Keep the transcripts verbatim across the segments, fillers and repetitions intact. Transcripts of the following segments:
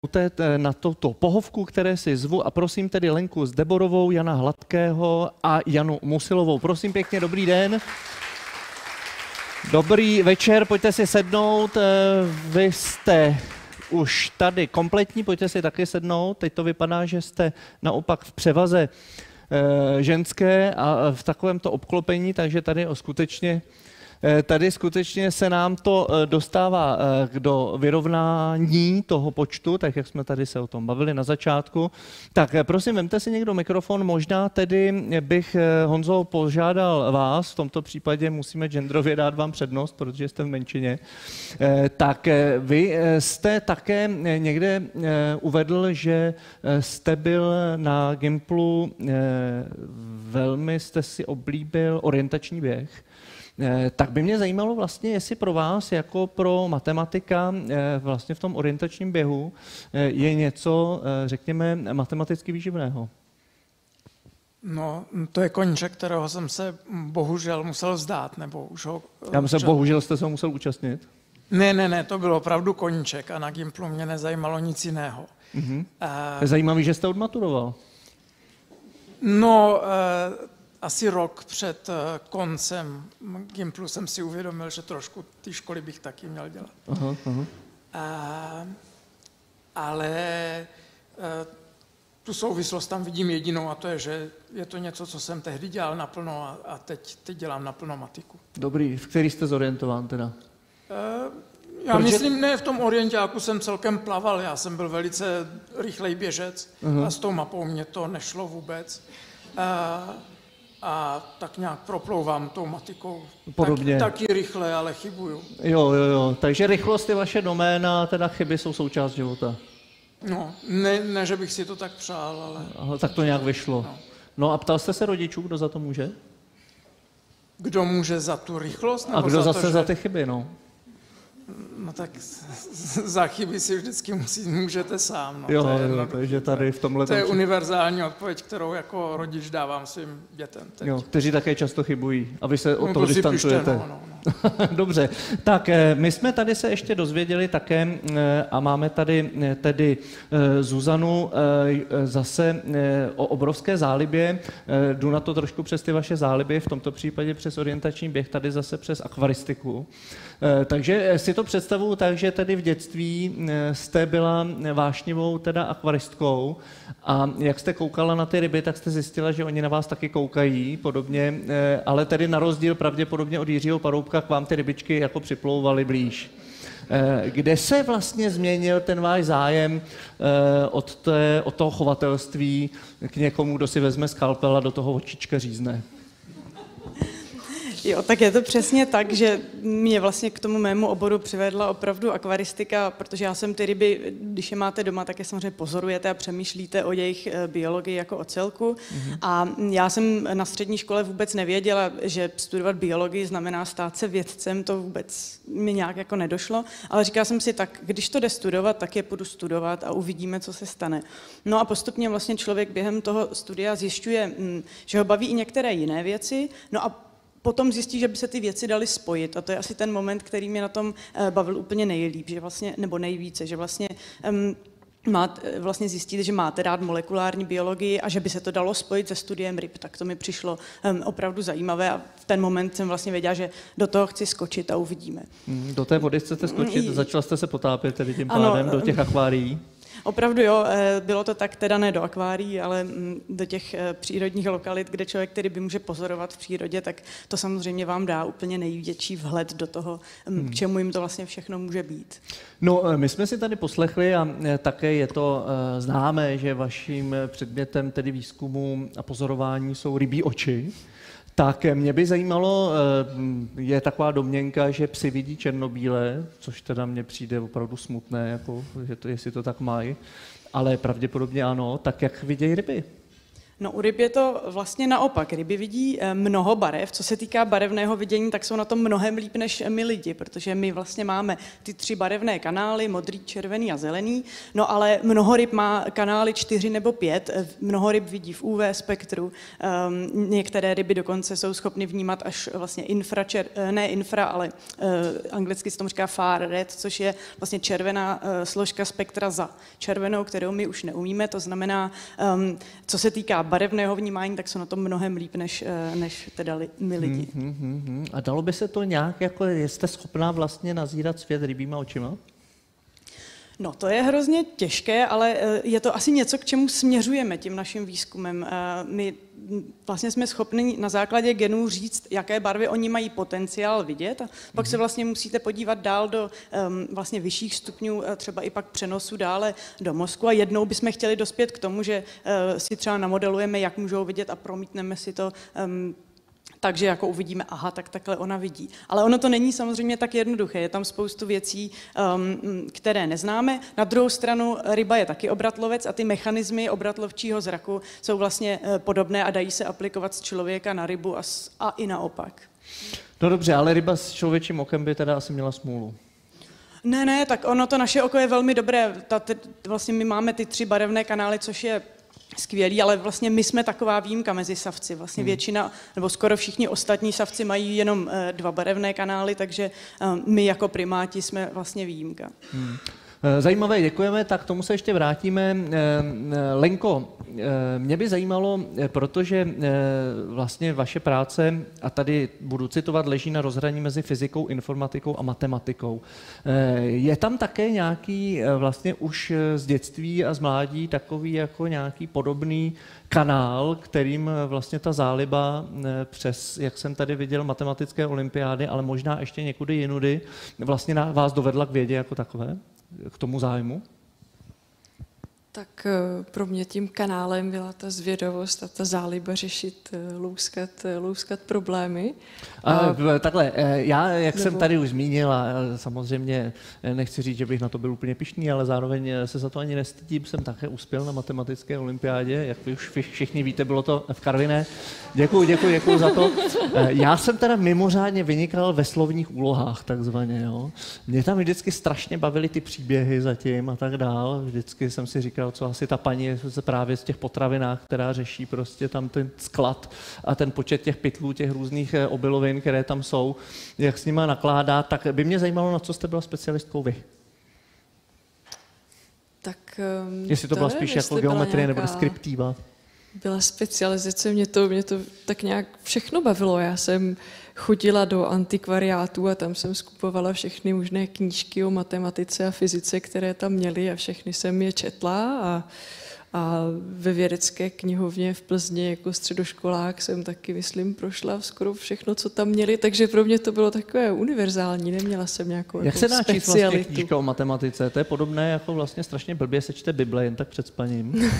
té, na toto pohovku, které si zvu a prosím tedy Lenku Zdeborovou, Jana Hladkého a Janu Musilovou. Prosím pěkně, dobrý den. Dobrý večer, pojďte si sednout. Vy jste už tady kompletní, pojďte si taky sednout. Teď to vypadá, že jste naopak v převaze ženské a v takovémto obklopení, takže tady skutečně Tady skutečně se nám to dostává do vyrovnání toho počtu, tak jak jsme tady se o tom bavili na začátku. Tak prosím, vemte si někdo mikrofon, možná tedy bych, Honzo, požádal vás, v tomto případě musíme genderově dát vám přednost, protože jste v menšině. Tak vy jste také někde uvedl, že jste byl na Gimplu, velmi jste si oblíbil orientační běh. Tak by mě zajímalo vlastně, jestli pro vás jako pro matematika vlastně v tom orientačním běhu je něco, řekněme, matematicky výživného. No, to je koníček, kterého jsem se bohužel musel vzdát, nebo už ho... Já myslím, bohužel jste se ho musel účastnit? Ne, ne, ne, to byl opravdu koníček a na Gimplu mě nezajímalo nic jiného. Mm-hmm. Je zajímavý, že jste odmaturoval. No... Asi rok před koncem Gimplu jsem si uvědomil, že trošku ty školy bych taky měl dělat. Aha, aha. A, ale a, tu souvislost tam vidím jedinou a to je, že je to něco, co jsem tehdy dělal naplno a, a teď, teď dělám naplno matiku. Dobrý, v který jste zorientován teda? A, já Proč myslím, je... ne, v tom orientáku jsem celkem plaval, já jsem byl velice rychlej běžec aha. a s tou mapou mě to nešlo vůbec. A, A tak nějak proplouvám tou matikou. Podobně. Tak, taky rychle, ale chybuju. Jo, jo, jo. Takže rychlost je vaše doména, teda chyby jsou součást života. No, ne, ne že bych si to tak přál, ale... Aha, tak to nějak vyšlo. No. no a ptal jste se rodičů, kdo za to může? Kdo může za tu rychlost? Nebo a kdo za zase to, že... za ty chyby, no? No tak za chyby si vždycky musí, můžete sám. No. Jo, to je, jo, takže tady v tomhle... To je univerzální odpověď, kterou jako rodič dávám svým dětem teď. Jo, kteří také často chybují a vy se od no, toho to distancujete. No, no, no. Dobře, tak my jsme tady se ještě dozvěděli také a máme tady tedy Zuzanu zase o obrovské zálibě. Jdu na to trošku přes ty vaše záliby, v tomto případě přes orientační běh, tady zase přes akvaristiku. Takže si to představuju tak, že tedy v dětství jste byla vášnivou teda akvaristkou a jak jste koukala na ty ryby, tak jste zjistila, že oni na vás taky koukají podobně, ale tedy na rozdíl pravděpodobně od Jiřího Paroubka k vám ty rybičky jako připlouvaly blíž. Kde se vlastně změnil ten váš zájem od, té, od toho chovatelství k někomu, kdo si vezme skalpel a do toho očička řízne? Jo, tak je to přesně tak, že mě vlastně k tomu mému oboru přivedla opravdu akvaristika, protože já jsem ty ryby, když je máte doma, tak je samozřejmě pozorujete a přemýšlíte o jejich biologii jako o celku. Mm-hmm. A já jsem na střední škole vůbec nevěděla, že studovat biologii znamená stát se vědcem, to vůbec mi nějak jako nedošlo, ale říkala jsem si tak, když to jde studovat, tak je půjdu studovat a uvidíme, co se stane. No a postupně vlastně člověk během toho studia zjišťuje, že ho baví i některé jiné věci, no a potom zjistí, že by se ty věci daly spojit a to je asi ten moment, který mě na tom bavil úplně nejlíp, že vlastně, nebo nejvíce, že vlastně um, máte, vlastně zjistíte, že máte rád molekulární biologii a že by se to dalo spojit se studiem ryb, tak to mi přišlo um, opravdu zajímavé a v ten moment jsem vlastně věděla, že do toho chci skočit a uvidíme. Do té vody chcete skočit, začala jste se potápět tedy tím pádem ano, do těch akvárií? Opravdu jo, bylo to tak teda ne do akvárií, ale do těch přírodních lokalit, kde člověk tedy by může pozorovat v přírodě, tak to samozřejmě vám dá úplně největší vhled do toho, k čemu jim to vlastně všechno může být. No, my jsme si tady poslechli a také je to známé, že vaším předmětem tedy výzkumu a pozorování jsou rybí oči. Tak mě by zajímalo, je taková domněnka, že psi vidí černobíle, což teda mně přijde opravdu smutné, jako, že to, jestli to tak mají, ale pravděpodobně ano, tak jak vidějí ryby? No u ryb je to vlastně naopak. Ryby vidí mnoho barev. Co se týká barevného vidění, tak jsou na tom mnohem líp než my lidi, protože my vlastně máme ty tři barevné kanály, modrý, červený a zelený, no ale mnoho ryb má kanály čtyři nebo pět, mnoho ryb vidí v U V spektru, um, některé ryby dokonce jsou schopny vnímat až vlastně infračer, ne infra, ale uh, anglicky se tomu říká far red, což je vlastně červená uh, složka spektra za červenou, kterou my už neumíme, to znamená, um, co se týká barevného vnímání, tak jsou na tom mnohem líp než, než teda li, my lidi. Hmm, hmm, hmm. A dalo by se to nějak, jako jste schopná vlastně nazírat svět rybíma očima? No, to je hrozně těžké, ale je to asi něco, k čemu směřujeme tím naším výzkumem. My vlastně jsme schopni na základě genů říct, jaké barvy oni mají potenciál vidět a pak se vlastně musíte podívat dál do um, vlastně vyšších stupňů, třeba i pak přenosu dále do mozku a jednou bychom chtěli dospět k tomu, že uh, si třeba namodelujeme, jak můžou vidět a promítneme si to um, takže jako uvidíme, aha, tak takhle ona vidí. Ale ono to není samozřejmě tak jednoduché, je tam spoustu věcí, um, které neznáme. Na druhou stranu ryba je taky obratlovec a ty mechanismy obratlovčího zraku jsou vlastně uh, podobné a dají se aplikovat z člověka na rybu a, s, a i naopak. No dobře, ale ryba s člověčím okem by teda asi měla smůlu. Ne, ne, tak ono to naše oko je velmi dobré. Ta, t, vlastně my máme ty tři barevné kanály, což je skvělý, ale vlastně my jsme taková výjimka mezi savci. Vlastně většina, nebo skoro všichni ostatní savci mají jenom uh, dva barevné kanály, takže uh, my jako primáti jsme vlastně výjimka. Hmm. Zajímavé, děkujeme, tak k tomu se ještě vrátíme. Lenko, mě by zajímalo, protože vlastně vaše práce, a tady budu citovat, leží na rozhraní mezi fyzikou, informatikou a matematikou. Je tam také nějaký vlastně už z dětství a z mládí takový jako nějaký podobný kanál, kterým vlastně ta záliba přes, jak jsem tady viděl, matematické olympiády, ale možná ještě někudy jinudy, vlastně vás dovedla k vědě jako takové? K tomu zájmu? Tak pro mě tím kanálem byla ta zvědavost a ta záliba řešit, louskat, louskat problémy. A, a takhle, já, jak nebo... jsem tady už zmínil, a samozřejmě nechci říct, že bych na to byl úplně pyšný, ale zároveň se za to ani nestydím, jsem také uspěl na matematické olympiádě, jak vy už všichni víte, bylo to v Karviné. Děkuju, děkuju, děkuju za to. Já jsem teda mimořádně vynikal ve slovních úlohách, takzvaně. Jo. Mě tam vždycky strašně bavily ty příběhy zatím a tak dál. Vždycky jsem si říkal, co asi ta paní se právě z těch potravinách, která řeší prostě tam ten sklad a ten počet těch pytlů, těch různých obilovin, které tam jsou, jak s nima nakládá, tak by mě zajímalo, na co jste byla specialistkou vy. Tak, jestli to, to byla spíš jako geometrie nebo deskriptiva. Byla specializace, mě to, mě to tak nějak všechno bavilo. Já jsem chodila do antikvariátů a tam jsem skupovala všechny možné knížky o matematice a fyzice, které tam měly a všechny jsem je četla a, a ve vědecké knihovně v Plzni jako středoškolák jsem taky, myslím, prošla skoro všechno, co tam měli, takže pro mě to bylo takové univerzální, neměla jsem nějakou Jak jako se dá číst vlastně knížka o matematice? To je podobné jako vlastně strašně blbě se čte Bible jen tak před spaním.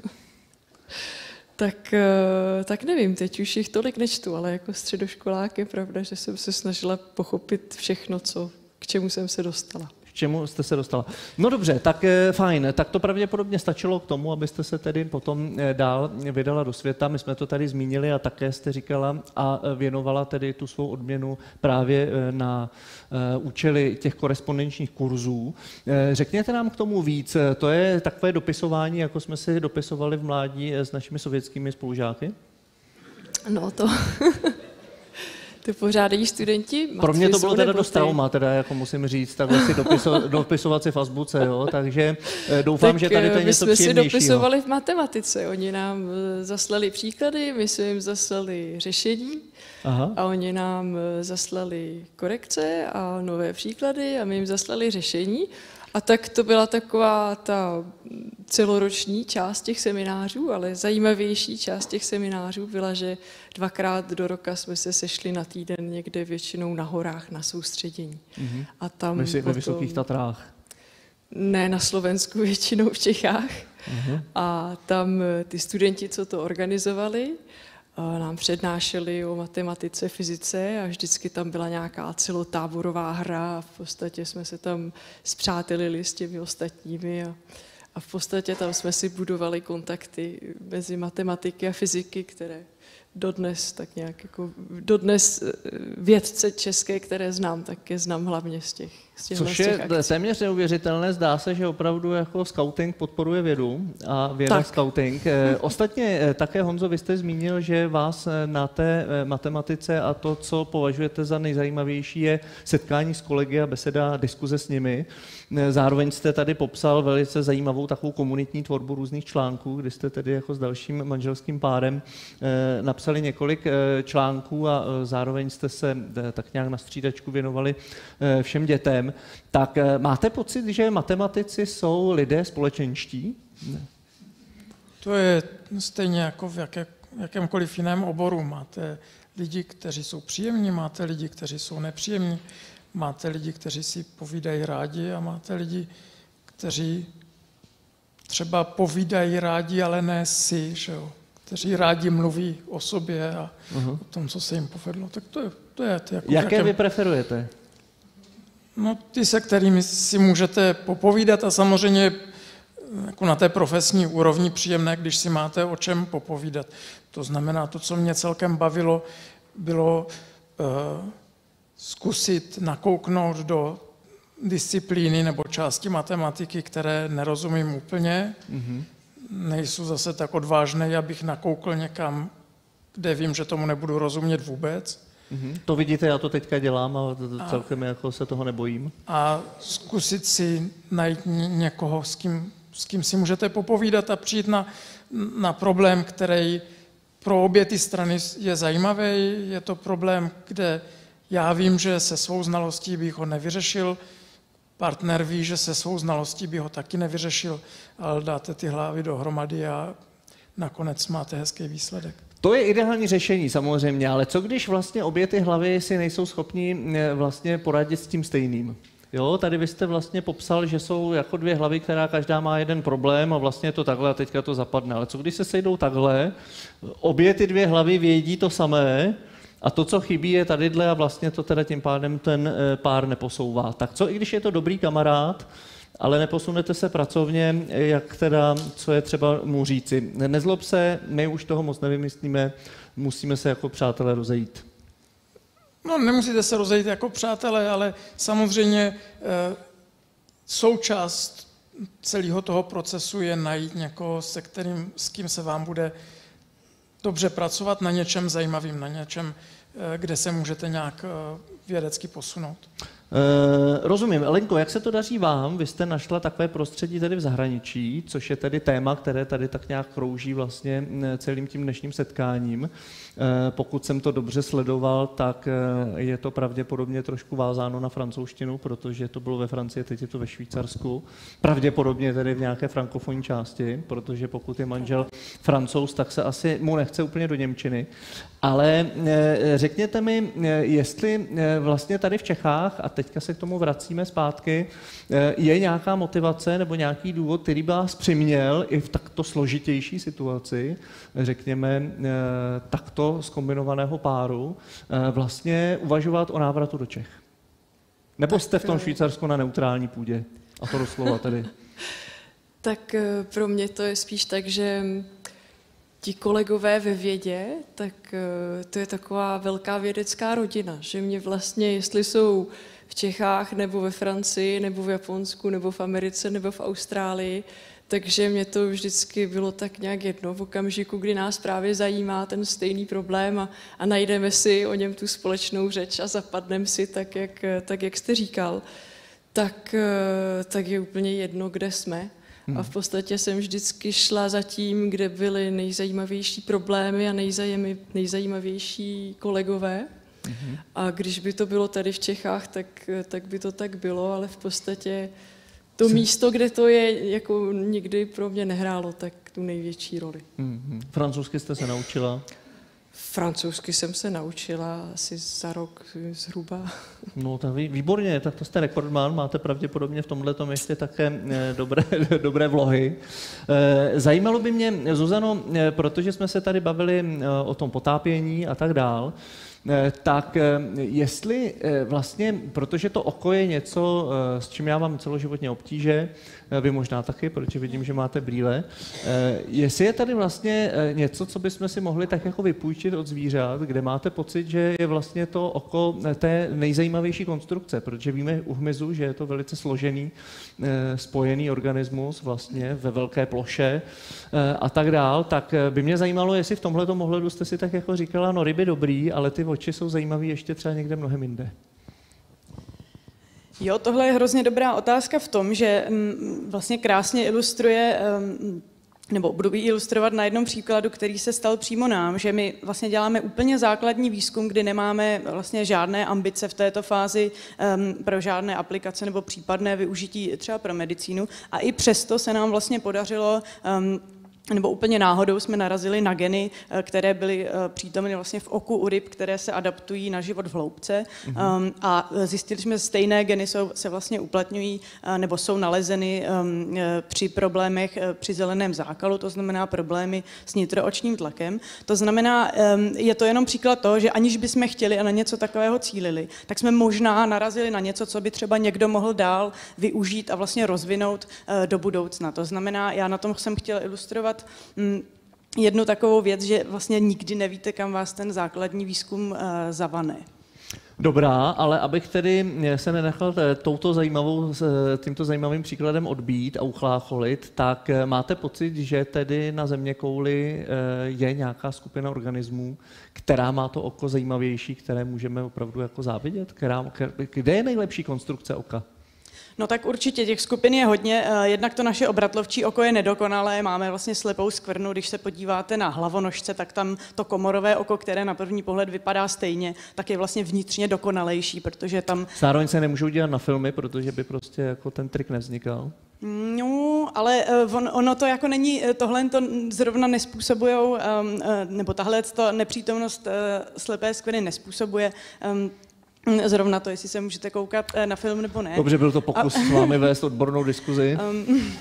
Tak, tak nevím, teď už jich tolik nečtu, ale jako středoškolák je pravda, že jsem se snažila pochopit všechno, co, k čemu jsem se dostala. K čemu jste se dostala? No dobře, tak fajn. Tak to pravděpodobně stačilo k tomu, abyste se tedy potom dál vydala do světa. My jsme to tady zmínili a také jste říkala a věnovala tedy tu svou odměnu právě na účely těch korespondenčních kurzů. Řekněte nám k tomu víc. To je takové dopisování, jako jsme si dopisovali v mládí s našimi sovětskými spolužáky? No to... To pořádají studenti matfizu. Pro mě to bylo teda dost trauma, teda jako musím říct, takhle si dopiso, dopisovat si v azbuce, jo, takže doufám, tak že tady to je něco příjemnějšího. My jsme si dopisovali v matematice, oni nám zaslali příklady, my jsme jim zaslali řešení. Aha. A oni nám zaslali korekce a nové příklady a my jim zaslali řešení. A tak to byla taková ta celoroční část těch seminářů, ale zajímavější část těch seminářů byla, že dvakrát do roka jsme se sešli na týden někde většinou na horách na soustředění. Mm-hmm. A tam Myslím, potom, ve Vysokých Tatrách? Ne, na Slovensku, většinou v Čechách. Mm-hmm. A tam ty studenti, co to organizovali, nám přednášeli o matematice, fyzice a vždycky tam byla nějaká celotáborová hra a v podstatě jsme se tam spřátelili s těmi ostatními a, A v podstatě tam jsme si budovali kontakty mezi matematiky a fyziky, které dodnes tak nějak jako, dodnes vědce české, které znám, tak je znám hlavně z těch, z těch Což je akcí. téměř neuvěřitelné, zdá se, že opravdu jako scouting podporuje vědu a věda tak. scouting. Ostatně také, Honzo, vy jste zmínil, že vás na té matematice a to, co považujete za nejzajímavější, je setkání s kolegy a beseda, diskuze s nimi. Zároveň jste tady popsal velice zajímavou takovou komunitní tvorbu různých článků, kdy jste tedy jako s dalším manželským párem napsali několik článků a zároveň jste se tak nějak na střídačku věnovali všem dětem. Tak máte pocit, že matematici jsou lidé společenští? Ne. To je stejně jako v jaké, jakémkoliv jiném oboru. Máte lidi, kteří jsou příjemní, máte lidi, kteří jsou nepříjemní, máte lidi, kteří si povídají rádi a máte lidi, kteří třeba povídají rádi, ale ne si, že jo? Kteří rádi mluví o sobě a uh-huh. o tom, co se jim povedlo. Tak to je, to je to jako jaké jakém... vy preferujete? No ty, se kterými si můžete popovídat a samozřejmě jako na té profesní úrovni příjemné, když si máte o čem popovídat. To znamená, to, co mě celkem bavilo, bylo uh, zkusit nakouknout do disciplíny nebo části matematiky, které nerozumím úplně. Mm-hmm. Nejsou zase tak odvážný, abych nakoukl někam, kde vím, že tomu nebudu rozumět vůbec. Mm-hmm. To vidíte, já to teďka dělám a celkem jako se toho nebojím. A zkusit si najít někoho, s kým, s kým si můžete popovídat a přijít na, na problém, který pro obě ty strany je zajímavý. Je to problém, kde já vím, že se svou znalostí bych ho nevyřešil, partner ví, že se svou znalostí by ho taky nevyřešil, ale dáte ty hlavy dohromady a nakonec máte hezký výsledek. To je ideální řešení samozřejmě, ale co když vlastně obě ty hlavy si nejsou schopni vlastně poradit s tím stejným? Jo, tady vy jste vlastně popsal, že jsou jako dvě hlavy, která každá má jeden problém a vlastně je to takhle a teďka to zapadne. Ale co když se sejdou takhle, obě ty dvě hlavy vědí to samé a to, co chybí, je tadyhle a vlastně to teda tím pádem ten pár neposouvá. Tak co i když je to dobrý kamarád, ale neposunete se pracovně, jak teda, co je třeba mu říci. Nezlob se, my už toho moc nevymyslíme, musíme se jako přátelé rozejít. No, nemusíte se rozejít jako přátelé, ale samozřejmě e, součást celého toho procesu je najít někoho, se kterým, s kým se vám bude dobře pracovat na něčem zajímavým, na něčem, e, kde se můžete nějak e, vědecky posunout. Uh, rozumím. Lenko, jak se to daří vám? Vy jste našla takové prostředí tady v zahraničí, což je tedy téma, které tady tak nějak krouží vlastně celým tím dnešním setkáním. Uh, pokud jsem to dobře sledoval, tak uh, je to pravděpodobně trošku vázáno na francouzštinu, protože to bylo ve Francii, teď je to ve Švýcarsku. Pravděpodobně tedy v nějaké frankofonní části, protože pokud je manžel Francouz, tak se asi mu nechce úplně do němčiny. Ale uh, řekněte mi, uh, jestli uh, vlastně tady v Čechách, a teďka se k tomu vracíme zpátky, je nějaká motivace nebo nějaký důvod, který by vás přiměl i v takto složitější situaci, řekněme, takto zkombinovaného páru, vlastně uvažovat o návratu do Čech? Nebo jste v tom Švýcarsku na neutrální půdě? A to doslova tedy. Tak pro mě to je spíš tak, že ti kolegové ve vědě, tak to je taková velká vědecká rodina, že mě vlastně, jestli jsou v Čechách, nebo ve Francii, nebo v Japonsku, nebo v Americe, nebo v Austrálii, takže mě to vždycky bylo tak nějak jedno v okamžiku, kdy nás právě zajímá ten stejný problém a, a najdeme si o něm tu společnou řeč a zapadneme si tak, jak, tak, jak jste říkal, tak, tak je úplně jedno, kde jsme. A v podstatě jsem vždycky šla za tím, kde byly nejzajímavější problémy a nejzajímavější kolegové. Mm-hmm. A když by to bylo tady v Čechách, tak, tak by to tak bylo, ale v podstatě to Jsi... místo, kde to je, jako nikdy pro mě nehrálo tak tu největší roli. Mm-hmm. Francouzsky jste se naučila? Francouzsky jsem se naučila asi za rok zhruba. No tak výborně, tak to jste rekordman, máte pravděpodobně v tomhletom ještě také dobré, dobré vlohy. Zajímalo by mě, Zuzano, protože jsme se tady bavili o tom potápění a tak dál, Tak jestli vlastně, protože to oko je něco, s čím já mám celoživotně obtíže, vy možná taky, protože vidím, že máte brýle, jestli je tady vlastně něco, co bychom si mohli tak jako vypůjčit od zvířat, kde máte pocit, že je vlastně to oko té nejzajímavější konstrukce, protože víme u hmyzu, že je to velice složený, spojený organismus vlastně ve velké ploše a tak dál, tak by mě zajímalo, jestli v tomhletom ohledu jste si tak jako říkala, no ryby dobrý, ale ty oči jsou zajímavý ještě třeba někde mnohem jinde. Jo, tohle je hrozně dobrá otázka v tom, že m, vlastně krásně ilustruje, um, nebo budu ji ilustrovat na jednom příkladu, který se stal přímo nám, že my vlastně děláme úplně základní výzkum, kdy nemáme vlastně žádné ambice v této fázi um, pro žádné aplikace nebo případné využití třeba pro medicínu a i přesto se nám vlastně podařilo um, nebo úplně náhodou jsme narazili na geny, které byly přítomny vlastně v oku u ryb, které se adaptují na život v hloubce. Mm-hmm. Um, a zjistili jsme, že stejné geny jsou, se vlastně uplatňují nebo jsou nalezeny um, při problémech při zeleném zákalu, to znamená problémy s nitroočním tlakem. To znamená, um, je to jenom příklad toho, že aniž bychom chtěli a na něco takového cílili, tak jsme možná narazili na něco, co by třeba někdo mohl dál využít a vlastně rozvinout uh, do budoucna. To znamená, já na tom jsem chtěla ilustrovat jednu takovou věc, že vlastně nikdy nevíte, kam vás ten základní výzkum uh, zavane. Dobrá, ale abych tedy se nenechal touto zajímavou, tímto zajímavým příkladem odbít a uchlácholit, tak máte pocit, že tedy na zeměkouli je nějaká skupina organismů, která má to oko zajímavější, které můžeme opravdu jako závidět? Která, kde je nejlepší konstrukce oka? No tak určitě, těch skupin je hodně. Jednak to naše obratlovčí oko je nedokonalé, máme vlastně slepou skvrnu, když se podíváte na hlavonožce, tak tam to komorové oko, které na první pohled vypadá stejně, tak je vlastně vnitřně dokonalejší, protože tam... Zároveň se nemůžou dělat na filmy, protože by prostě jako ten trik nevznikal. No, ale on, ono to jako není, tohle to zrovna nespůsobujou, nebo tahle to nepřítomnost slepé skvrny nespůsobuje zrovna to, jestli se můžete koukat na film nebo ne. Dobře, byl to pokus a... s vámi vést odbornou diskuzi. Um,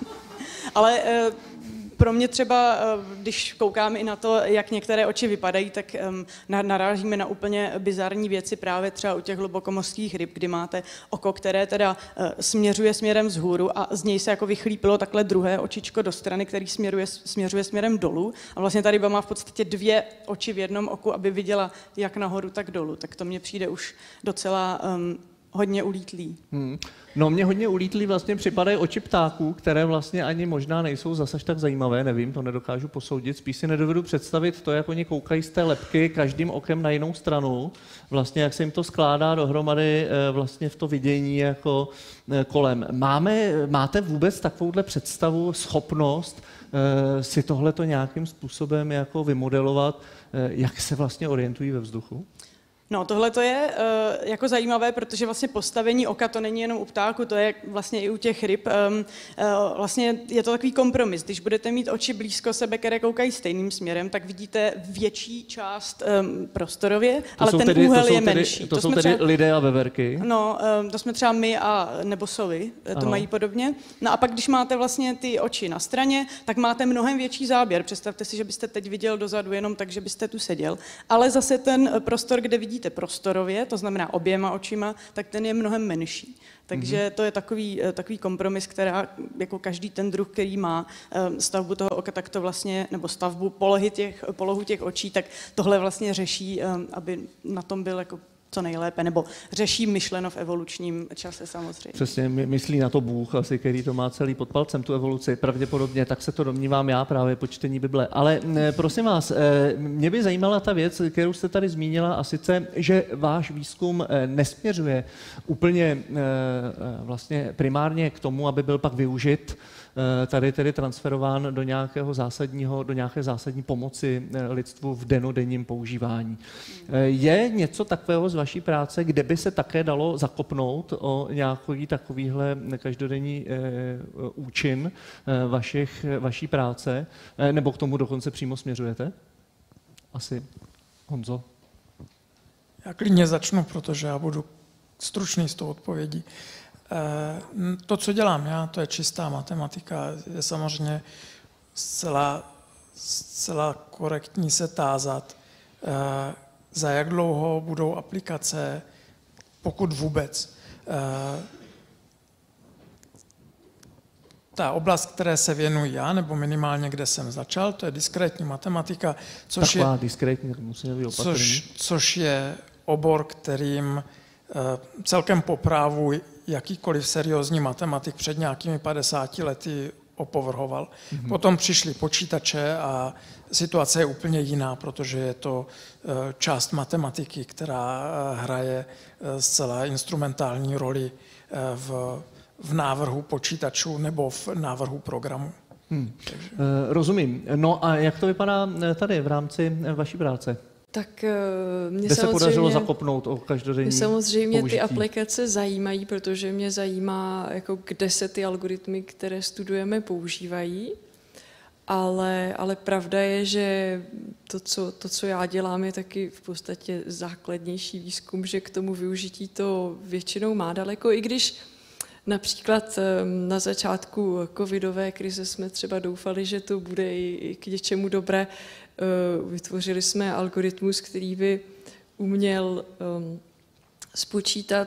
ale uh, pro mě třeba, uh, když koukáme i na to, jak některé oči vypadají, tak um, narážíme na úplně bizarní věci právě třeba u těch hlubokomořských ryb, kdy máte oko, které teda uh, směřuje směrem vzhůru a z něj se jako vychlípilo takhle druhé očičko do strany, který směruje, směřuje směrem dolů. A vlastně ta ryba má v podstatě dvě oči v jednom oku, aby viděla jak nahoru, tak dolů. Tak to mně přijde už docela um, hodně ulítlý. Hmm. No mně hodně ulítlý vlastně připadají oči ptáků, které vlastně ani možná nejsou zase tak zajímavé, nevím, to nedokážu posoudit, spíš si nedovedu představit to, jak oni koukají z té lebky každým okem na jinou stranu, vlastně jak se jim to skládá dohromady vlastně v to vidění jako kolem. Máme, máte vůbec takovouhle představu, schopnost si tohleto nějakým způsobem jako vymodelovat, jak se vlastně orientují ve vzduchu? No, tohle to je uh, jako zajímavé, protože vlastně postavení oka to není jenom u ptáku, to je vlastně i u těch ryb. Um, uh, vlastně je to takový kompromis. Když budete mít oči blízko sebe, které koukají stejným směrem, tak vidíte větší část um, prostorově, to ale ten tedy, úhel je tedy, menší. To, to jsou tedy třeba, lidé a veverky? No, um, to jsme třeba my a nebo sovy, to ano. Mají podobně. No a pak, když máte vlastně ty oči na straně, tak máte mnohem větší záběr. Představte si, že byste teď viděl dozadu jenom tak, že byste tu seděl. Ale zase ten prostor, kde vidíte prostorově, to znamená oběma očima, tak ten je mnohem menší. Takže to je takový, takový kompromis, která jako každý ten druh, který má stavbu toho oka, tak to vlastně, nebo stavbu polohy těch, polohu těch očí, tak tohle vlastně řeší, aby na tom byl jako co nejlépe, nebo řeší myšleno v evolučním čase samozřejmě. Přesně, myslí na to Bůh asi, který to má celý pod palcem, tu evoluci, pravděpodobně, tak se to domnívám já právě po čtení Bible. Ale prosím vás, mě by zajímala ta věc, kterou jste tady zmínila, a sice, že váš výzkum nesměřuje úplně vlastně primárně k tomu, aby byl pak využit tady tedy transferován do nějakého zásadního, do nějaké zásadní pomoci lidstvu v dennodenním používání. Je něco takového z vaší práce, kde by se také dalo zakopnout o nějaký takovýhle každodenní účin vašich, vaší práce, nebo k tomu dokonce přímo směřujete? Asi. Honzo? Já klidně začnu, protože já budu stručný s tou odpovědí. To, co dělám já, to je čistá matematika. Je samozřejmě zcela, zcela korektní se tázat, za jak dlouho budou aplikace, pokud vůbec. Ta oblast, které se věnuji já, nebo minimálně kde jsem začal, to je diskrétní matematika, což, Taková je, diskrétní, musíme být opatrný. což, což je obor, kterým celkem po právu jakýkoliv seriózní matematik před nějakými padesáti lety opovrhoval. Mm-hmm. Potom přišly počítače a situace je úplně jiná, protože je to část matematiky, která hraje zcela instrumentální roli v, v návrhu počítačů nebo v návrhu programu. Hmm. Rozumím. No a jak to vypadá tady v rámci vaší práce? Tak mě Kde se samozřejmě, podařilo zakopnout o každodenní mě samozřejmě použití? ty aplikace zajímají, protože mě zajímá, jako kde se ty algoritmy, které studujeme, používají. Ale, ale pravda je, že to co, to, co já dělám, je taky v podstatě základnější výzkum, že k tomu využití to většinou má daleko, i když například na začátku covidové krize jsme třeba doufali, že to bude i k něčemu dobré. Vytvořili jsme algoritmus, který by uměl spočítat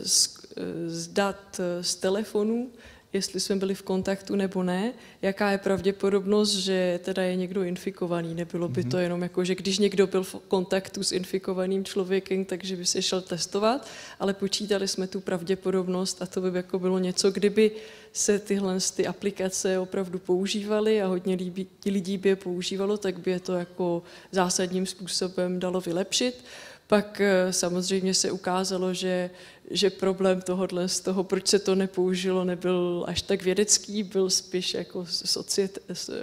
z dat z telefonu, jestli jsme byli v kontaktu nebo ne, jaká je pravděpodobnost, že teda je někdo infikovaný. Nebylo by to jenom jako, že když někdo byl v kontaktu s infikovaným člověkem, takže by se šel testovat, ale počítali jsme tu pravděpodobnost a to by jako bylo něco, kdyby se tyhle ty aplikace opravdu používaly a hodně lidí by je používalo, tak by je to jako zásadním způsobem dalo vylepšit. Pak samozřejmě se ukázalo, že, že problém tohohle z toho, proč se to nepoužilo, nebyl až tak vědecký, byl spíš jako societ,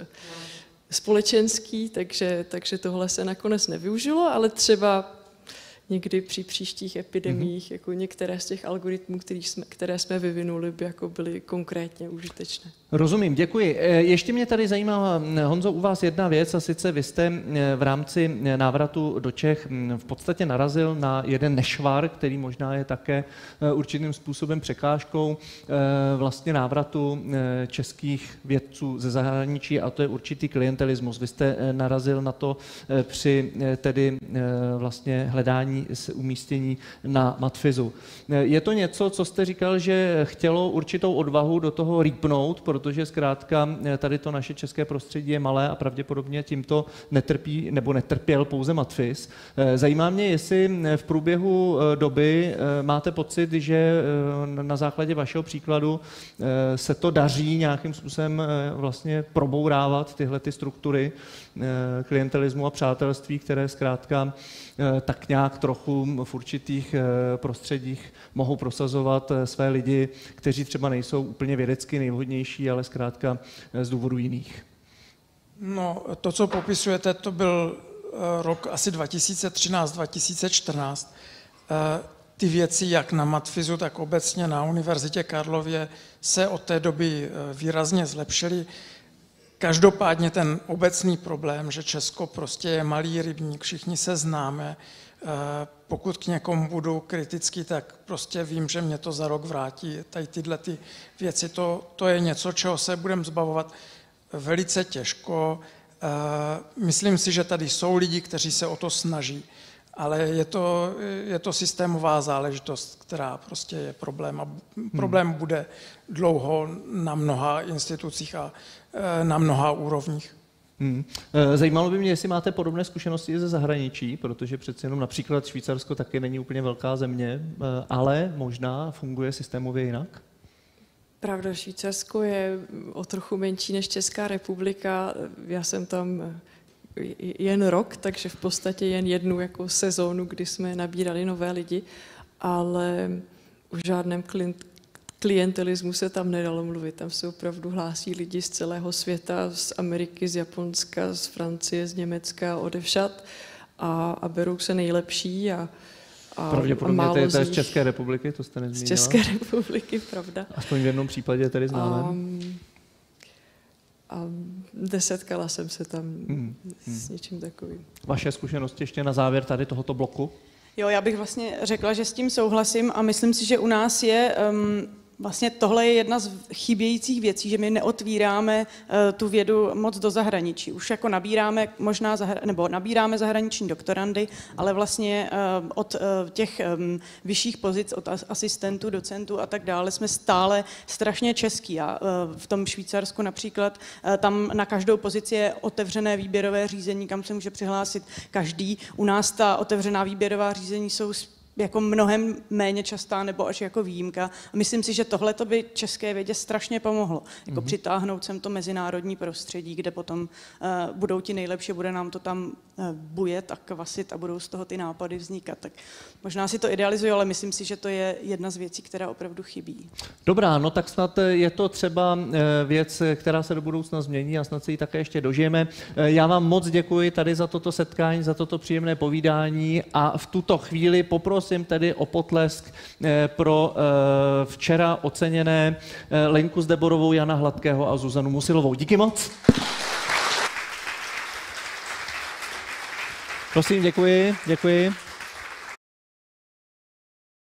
společenský, takže, takže tohle se nakonec nevyužilo, ale třeba někdy při příštích epidemiích, mm-hmm. jako některé z těch algoritmů, které jsme, které jsme vyvinuli, by jako byly konkrétně užitečné. Rozumím, děkuji. Ještě mě tady zajímá, Honzo, u vás jedna věc, a sice vy jste v rámci návratu do Čech v podstatě narazil na jeden nešvar, který možná je také určitým způsobem překážkou vlastně návratu českých vědců ze zahraničí, a to je určitý klientelismus. Vy jste narazil na to při tedy vlastně hledání umístění na matfizu. Je to něco, co jste říkal, že chtělo určitou odvahu do toho rýpnout, protože zkrátka tady to naše české prostředí je malé a pravděpodobně tímto netrpí nebo netrpěl pouze matfiz. Zajímá mě, jestli v průběhu doby máte pocit, že na základě vašeho příkladu se to daří nějakým způsobem vlastně probourávat tyhle ty struktury klientelismu a přátelství, které zkrátka tak nějak trochu v určitých prostředích mohou prosazovat své lidi, kteří třeba nejsou úplně vědecky nejvhodnější, ale zkrátka z důvodů jiných. No, to, co popisujete, to byl rok asi dva tisíce třináct dva tisíce čtrnáct. Ty věci, jak na matfizu, tak obecně na Univerzitě Karlově, se od té doby výrazně zlepšily. Každopádně ten obecný problém, že Česko prostě je malý rybník, všichni se známe, pokud k někomu budu kritický, tak prostě vím, že mě to za rok vrátí. Tady tyhle ty věci, to, to je něco, čeho se budeme zbavovat velice těžko. Myslím si, že tady jsou lidi, kteří se o to snaží, ale je to, je to systémová záležitost, která prostě je problém a problém hmm. bude dlouho na mnoha institucích a na mnoha úrovních. Hmm. Zajímalo by mě, jestli máte podobné zkušenosti ze zahraničí, protože přeci jenom například Švýcarsko taky není úplně velká země, ale možná funguje systémově jinak? Pravda, Švýcarsko je o trochu menší než Česká republika. Já jsem tam jen rok, takže v podstatě jen jednu jako sezónu, kdy jsme nabírali nové lidi, ale o žádném klient, klientelismu se tam nedalo mluvit. Tam se opravdu hlásí lidi z celého světa, z Ameriky, z Japonska, z Francie, z Německa, odevšad a, a berou se nejlepší a A, Pravděpodobně to je z České republiky, to jste nezmínila. Z České republiky, pravda. Aspoň v jednom případě je tady známe. A, a desetkala jsem se tam hmm. s něčím takovým. Vaše zkušenosti ještě na závěr tady tohoto bloku? Jo, já bych vlastně řekla, že s tím souhlasím a myslím si, že u nás je um, Vlastně tohle je jedna z chybějících věcí, že my neotvíráme uh, tu vědu moc do zahraničí. Už jako nabíráme možná zahra- nebo nabíráme zahraniční doktorandy, ale vlastně uh, od uh, těch um, vyšších pozic, od asistentů, docentů a tak dále jsme stále strašně český. A uh, v tom Švýcarsku například uh, tam na každou pozici je otevřené výběrové řízení, kam se může přihlásit každý. U nás ta otevřená výběrová řízení jsou jako mnohem méně častá nebo až jako výjimka. A myslím si, že tohle to by české vědě strašně pomohlo. Jako mm-hmm. přitáhnout sem to mezinárodní prostředí, kde potom uh, budou ti nejlepší, bude nám to tam uh, bujet a kvasit a budou z toho ty nápady vznikat. Tak možná si to idealizuju, ale myslím si, že to je jedna z věcí, která opravdu chybí. Dobrá, no tak snad je to třeba věc, která se do budoucna změní a snad se ji také ještě dožijeme. Já vám moc děkuji tady za toto setkání, za toto příjemné povídání a v tuto chvíli poprosím tedy o potlesk pro včera oceněné Lenku Zdeborovou, Jana Hladkého a Zuzanu Musilovou. Díky moc. Prosím, děkuji, děkuji.